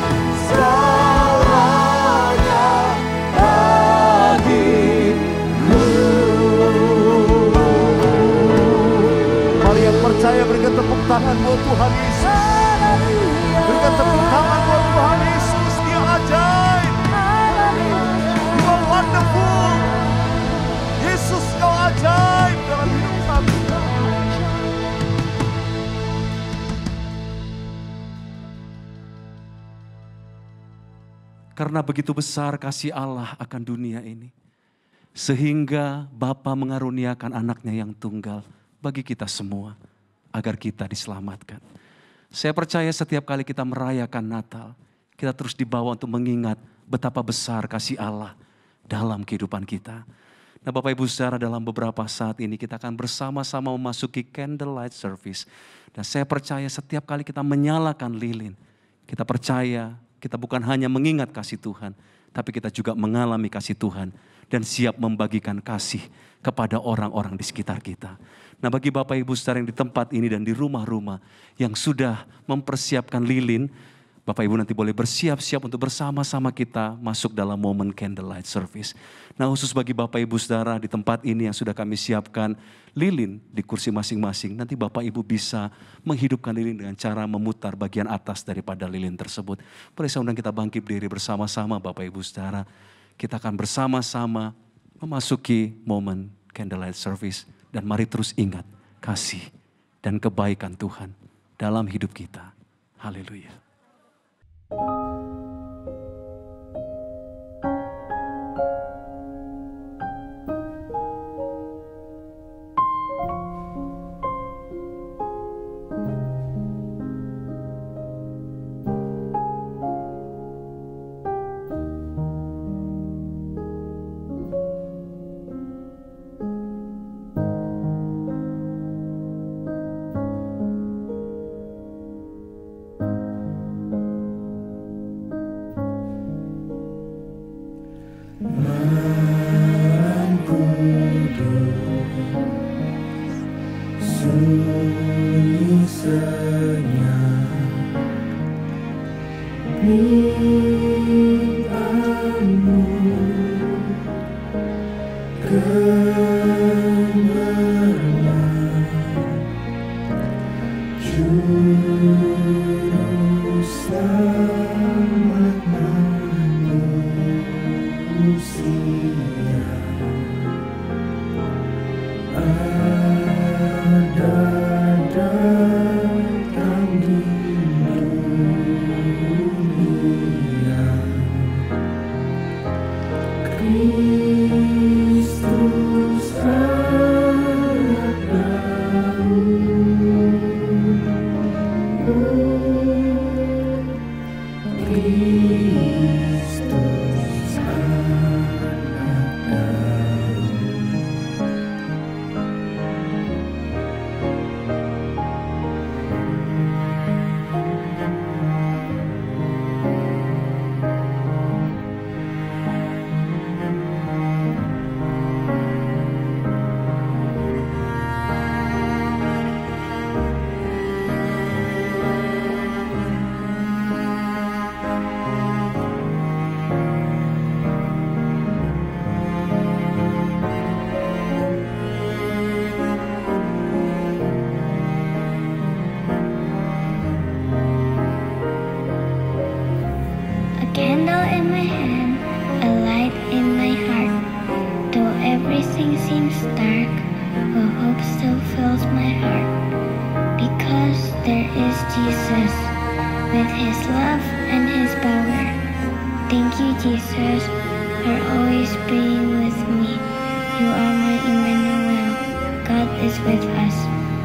segalanya bagiku. Mari yang percaya berikan tepuk tangan buat Tuhan Yesus. Berikan tepuk tangan buat Tuhan Yesus. Dia ajaib. You are wonderful. Yesus kau ajaib dalam hidup kami. Karena begitu besar kasih Allah akan dunia ini, sehingga Bapa mengaruniakan anaknya yang tunggal bagi kita semua, agar kita diselamatkan. Saya percaya setiap kali kita merayakan Natal, kita terus dibawa untuk mengingat betapa besar kasih Allah dalam kehidupan kita. Nah Bapak Ibu Saudara, dalam beberapa saat ini kita akan bersama-sama memasuki candlelight service. Dan saya percaya setiap kali kita menyalakan lilin, kita percaya kita bukan hanya mengingat kasih Tuhan, tapi kita juga mengalami kasih Tuhan dan siap membagikan kasih kepada orang-orang di sekitar kita. Nah bagi Bapak Ibu Saudara yang di tempat ini dan di rumah-rumah yang sudah mempersiapkan lilin, Bapak Ibu nanti boleh bersiap-siap untuk bersama-sama kita masuk dalam momen candlelight service. Nah khusus bagi Bapak Ibu Saudara di tempat ini yang sudah kami siapkan lilin di kursi masing-masing. Nanti Bapak Ibu bisa menghidupkan lilin dengan cara memutar bagian atas daripada lilin tersebut. Boleh saya undang kita bangkit berdiri bersama-sama Bapak Ibu Saudara. Kita akan bersama-sama memasuki momen candlelight service. Dan mari terus ingat kasih dan kebaikan Tuhan dalam hidup kita. Haleluya. dark, while hope still fills my heart. Because there is Jesus, with his love and his power. Thank you, Jesus, for always being with me. You are my Emmanuel. God is with us.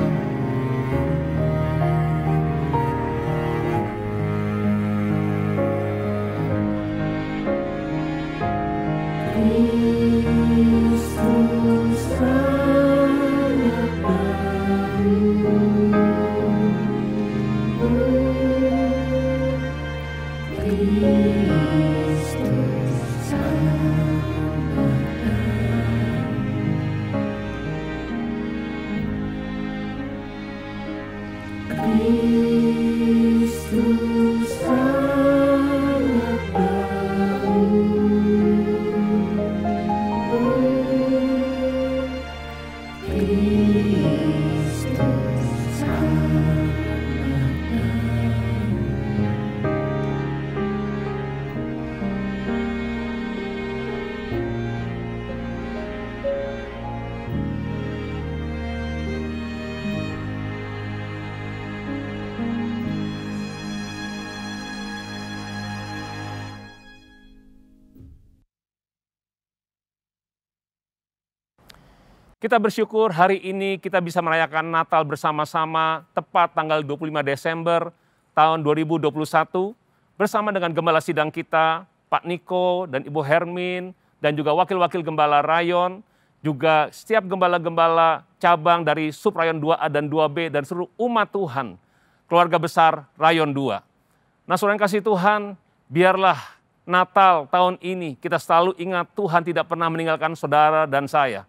Kita bersyukur hari ini kita bisa merayakan Natal bersama-sama tepat tanggal dua puluh lima Desember tahun dua ribu dua puluh satu bersama dengan Gembala Sidang kita, Pak Niko dan Ibu Hermin, dan juga wakil-wakil Gembala Rayon, juga setiap gembala-gembala cabang dari Sub Rayon dua A dan dua B dan seluruh umat Tuhan, keluarga besar Rayon dua. Nah, saudara yang kasih Tuhan, biarlah Natal tahun ini kita selalu ingat Tuhan tidak pernah meninggalkan saudara dan saya.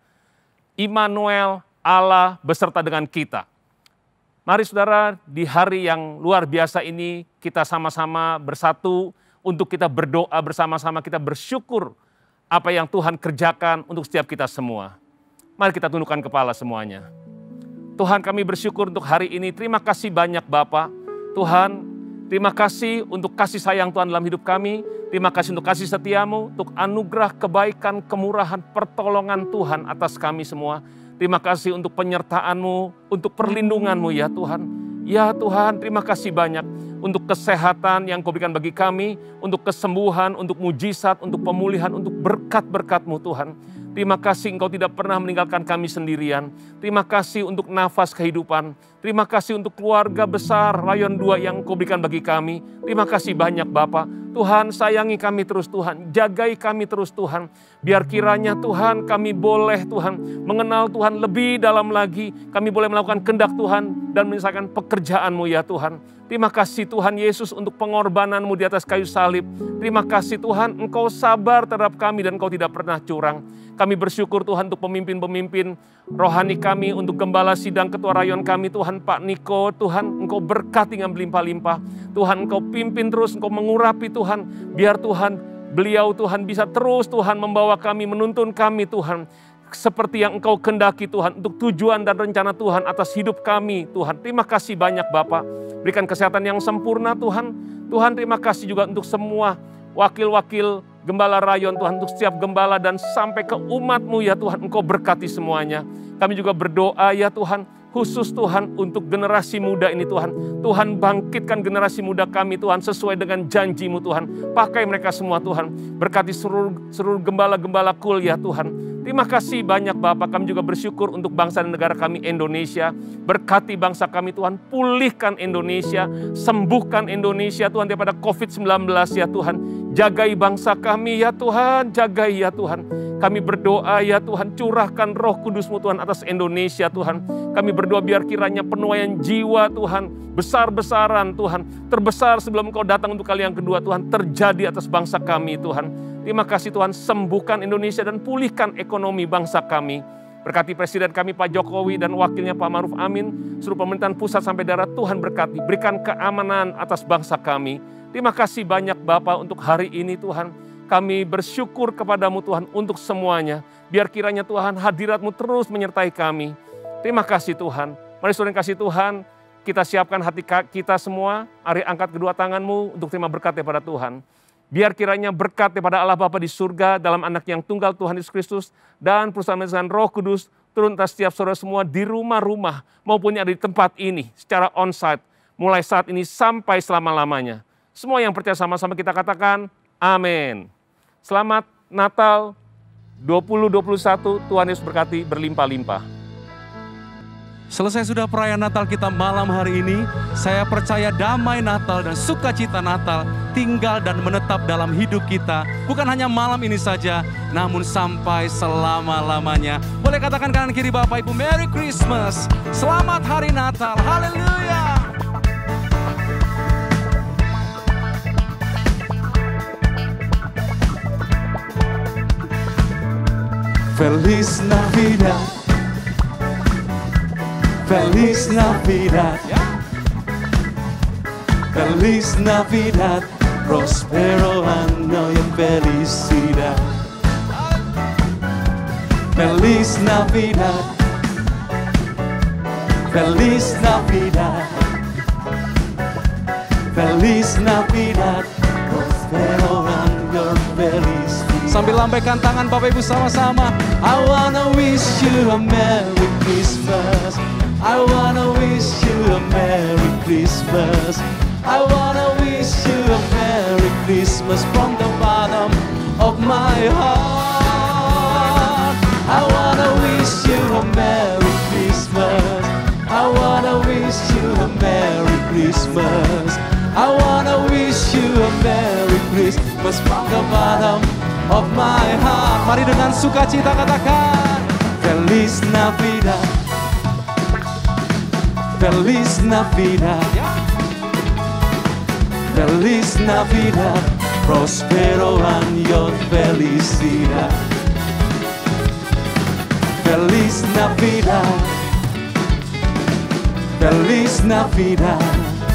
Immanuel, Allah beserta dengan kita. Mari saudara, di hari yang luar biasa ini kita sama-sama bersatu untuk kita berdoa bersama-sama, kita bersyukur apa yang Tuhan kerjakan untuk setiap kita semua. Mari kita tundukkan kepala semuanya. Tuhan, kami bersyukur untuk hari ini. Terima kasih banyak Bapa. Tuhan, terima kasih untuk kasih sayang Tuhan dalam hidup kami. Terima kasih untuk kasih setiamu, untuk anugerah, kebaikan, kemurahan, pertolongan Tuhan atas kami semua. Terima kasih untuk penyertaan-Mu, untuk perlindungan-Mu ya Tuhan. Ya Tuhan, terima kasih banyak untuk kesehatan yang Kau berikan bagi kami, untuk kesembuhan, untuk mujizat, untuk pemulihan, untuk berkat-berkat-Mu Tuhan. Terima kasih Engkau tidak pernah meninggalkan kami sendirian. Terima kasih untuk nafas kehidupan. Terima kasih untuk keluarga besar Rayon dua yang Engkau berikan bagi kami. Terima kasih banyak Bapa. Tuhan, sayangi kami terus Tuhan, jagai kami terus Tuhan. Biar kiranya Tuhan kami boleh Tuhan mengenal Tuhan lebih dalam lagi. Kami boleh melakukan kehendak Tuhan dan menyelesaikan pekerjaan-Mu ya Tuhan. Terima kasih Tuhan Yesus untuk pengorbanan-Mu di atas kayu salib. Terima kasih Tuhan, Engkau sabar terhadap kami dan Engkau tidak pernah curang. Kami bersyukur Tuhan untuk pemimpin-pemimpin rohani kami, untuk Gembala Sidang Ketua Rayon kami Tuhan, Pak Niko. Tuhan, Engkau berkati dengan berlimpah-limpah. Tuhan, Engkau pimpin terus, Engkau mengurapi Tuhan. Biar Tuhan, beliau Tuhan bisa terus Tuhan membawa kami, menuntun kami Tuhan. Seperti yang Engkau kehendaki Tuhan, untuk tujuan dan rencana Tuhan atas hidup kami Tuhan. Terima kasih banyak Bapa. Berikan kesehatan yang sempurna Tuhan. Tuhan, terima kasih juga untuk semua wakil-wakil Gembala Rayon Tuhan, untuk setiap gembala dan sampai ke umat-Mu ya Tuhan. Engkau berkati semuanya. Kami juga berdoa ya Tuhan, khusus Tuhan untuk generasi muda ini Tuhan. Tuhan bangkitkan generasi muda kami Tuhan sesuai dengan janji-Mu Tuhan. Pakai mereka semua Tuhan. Berkati seluruh, seluruh gembala-gembala kul ya Tuhan. Terima kasih banyak Bapak. Kami juga bersyukur untuk bangsa dan negara kami Indonesia. Berkati bangsa kami Tuhan. Pulihkan Indonesia. Sembuhkan Indonesia Tuhan daripada covid sembilan belas ya Tuhan. Jagai bangsa kami ya Tuhan. Jagai ya Tuhan. Kami berdoa ya Tuhan. Curahkan roh kudus-Mu Tuhan atas Indonesia Tuhan. Kami berdoa biar kiranya penuaian jiwa Tuhan. Besar-besaran Tuhan. Terbesar sebelum Engkau datang untuk kali yang kedua Tuhan. Terjadi atas bangsa kami Tuhan. Terima kasih Tuhan, sembuhkan Indonesia dan pulihkan ekonomi bangsa kami. Berkati Presiden kami Pak Jokowi dan wakilnya Pak Ma'ruf Amin, seluruh pemerintahan pusat sampai daerah Tuhan berkati. Berikan keamanan atas bangsa kami. Terima kasih banyak Bapak untuk hari ini Tuhan. Kami bersyukur kepadamu Tuhan untuk semuanya. Biar kiranya Tuhan hadirat-Mu terus menyertai kami. Terima kasih Tuhan. Mari saudara yang kasih Tuhan, kita siapkan hati kita semua. Mari angkat kedua tangan-Mu untuk terima berkat daripada Tuhan. Biar kiranya berkat daripada Allah Bapa di surga dalam anak yang tunggal Tuhan Yesus Kristus dan perusahaan dengan Roh Kudus turun atas setiap saudara semua di rumah-rumah maupun yang ada di tempat ini secara onsite. Mulai saat ini sampai selama-lamanya. Semua yang percaya sama-sama kita katakan, amin. Selamat Natal dua ribu dua puluh satu, Tuhan Yesus berkati berlimpah-limpah. Selesai sudah perayaan Natal kita malam hari ini, saya percaya damai Natal dan sukacita Natal tinggal dan menetap dalam hidup kita. Bukan hanya malam ini saja, namun sampai selama-lamanya. Boleh katakan kanan kiri Bapak Ibu, Merry Christmas, Selamat Hari Natal, Haleluya. Feliz Navidad, Feliz Navidad, Feliz Navidad, prospero año y felicidad. Feliz Navidad, Feliz Navidad, Feliz Navidad, prospero año y felicidad. Sambil lambaikan tangan Bapak Ibu sama-sama. I wanna wish you a Merry Christmas. I wanna wish you a Merry Christmas. I wanna wish you a Merry Christmas from the bottom of my heart. I wanna wish you a Merry Christmas. I wanna wish you a Merry Christmas. I wanna wish you a Merry Christmas from the bottom of my heart. Mari dengan sukacita katakan, Feliz Navidad, Feliz Navidad, Feliz Navidad, prospero año, felicidad. Feliz Navidad, Feliz Navidad,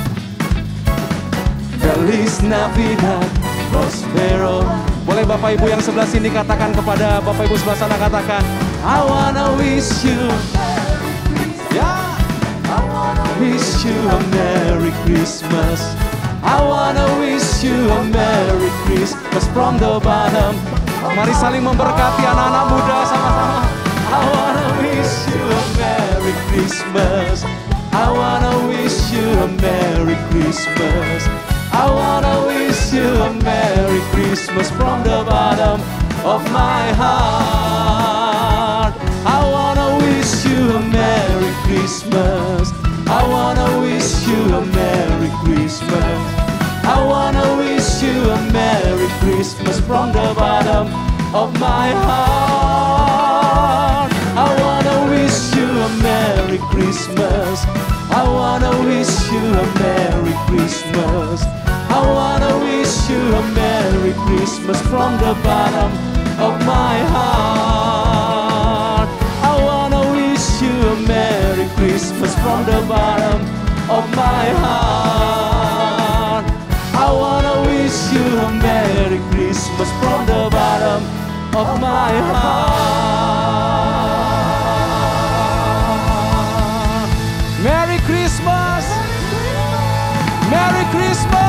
Feliz Navidad, prospero. Boleh Bapak Ibu yang sebelah sini katakan kepada Bapak Ibu sebelah sana, katakan, I wanna wish you, ya, I wanna wish you a Merry Christmas. I wanna wish you a Merry Christmas from the bottom. mari saling memberkati anak-anak muda sama-sama. I wanna wish you a Merry Christmas. I wanna wish you a Merry Christmas. I wanna wish you a Merry Christmas from the bottom of my heart. I wanna wish you a Merry Christmas. I wanna wish you a Merry Christmas. I wanna wish you a Merry Christmas from the bottom of my heart. I wanna wish you a Merry Christmas. I wanna wish you a Merry Christmas. I wanna wish you a Merry Christmas from the bottom of my heart. I wanna wish you a Merry Christmas from the bottom of my heart. I wanna wish you a Merry Christmas from the bottom of my heart. Merry Christmas, Merry Christmas.